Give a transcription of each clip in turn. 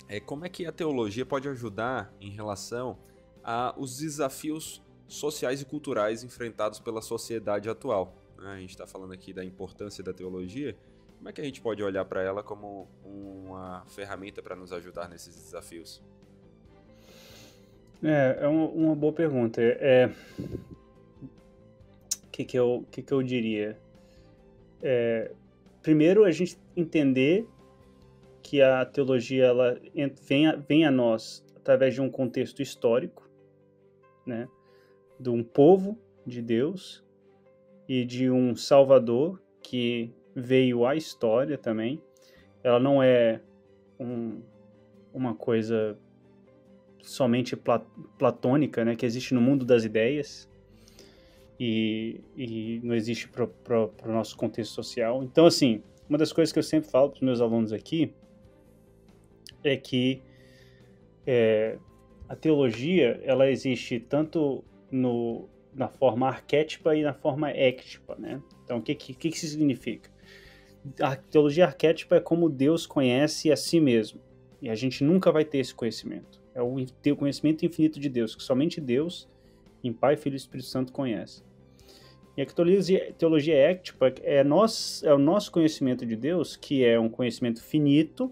como é que a teologia pode ajudar em relação aos desafios sociais e culturais enfrentados pela sociedade atual, né? A gente está falando aqui da importância da teologia. Como é que a gente pode olhar para ela como uma ferramenta para nos ajudar nesses desafios? Uma boa pergunta. Que eu diria? Primeiro, a gente entender que a teologia ela vem a nós através de um contexto histórico, né? De um povo de Deus e de um Salvador que veio à história também. Ela não é uma coisa somente platônica, né? Que existe no mundo das ideias e não existe para o nosso contexto social. Então, assim, uma das coisas que eu sempre falo para os meus alunos aqui é que a teologia ela existe tanto na forma arquétipa e na forma éctipa, né? Então, o que isso significa? A teologia arquétipa é como Deus conhece a si mesmo. E a gente nunca vai ter esse conhecimento. É o conhecimento infinito de Deus, que somente Deus, em Pai, Filho e Espírito Santo, conhece. E a teologia éctipa é o nosso conhecimento de Deus, que é um conhecimento finito,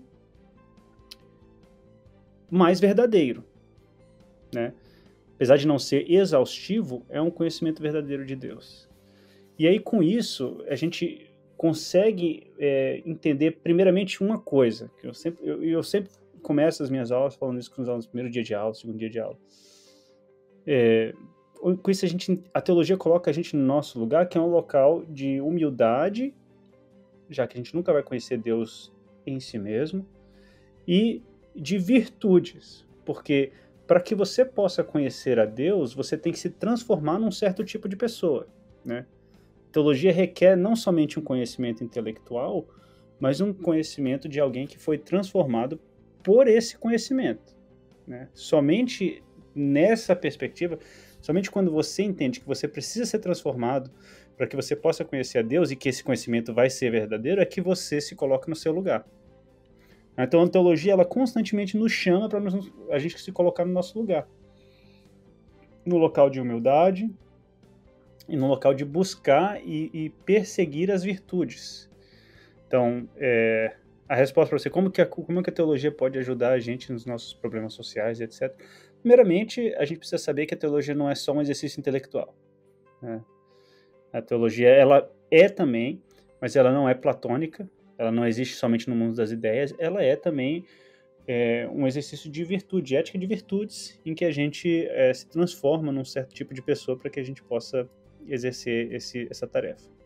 mais verdadeiro, né? Apesar de não ser exaustivo, é um conhecimento verdadeiro de Deus. E aí, com isso, a gente consegue entender, primeiramente, uma coisa, que eu sempre começo as minhas aulas falando isso com os alunos no primeiro dia de aula, segundo dia de aula. Com isso, a teologia coloca a gente no nosso lugar, que é um local de humildade, já que a gente nunca vai conhecer Deus em si mesmo, e de virtudes, porque para que você possa conhecer a Deus, você tem que se transformar num certo tipo de pessoa, né? Teologia requer não somente um conhecimento intelectual, mas um conhecimento de alguém que foi transformado por esse conhecimento, né? Somente nessa perspectiva, somente quando você entende que você precisa ser transformado para que você possa conhecer a Deus e que esse conhecimento vai ser verdadeiro, é que você se coloca no seu lugar. Então a teologia ela constantemente nos chama para a gente se colocar no nosso lugar, no local de humildade e no local de buscar e perseguir as virtudes. Então, a resposta para você, como que a teologia pode ajudar a gente nos nossos problemas sociais, etc. Primeiramente, a gente precisa saber que a teologia não é só um exercício intelectual, né? A teologia ela é também, mas ela não é platônica. Ela não existe somente no mundo das ideias, ela é também um exercício de virtude, de ética de virtudes, em que a gente se transforma num certo tipo de pessoa para que a gente possa exercer essa tarefa.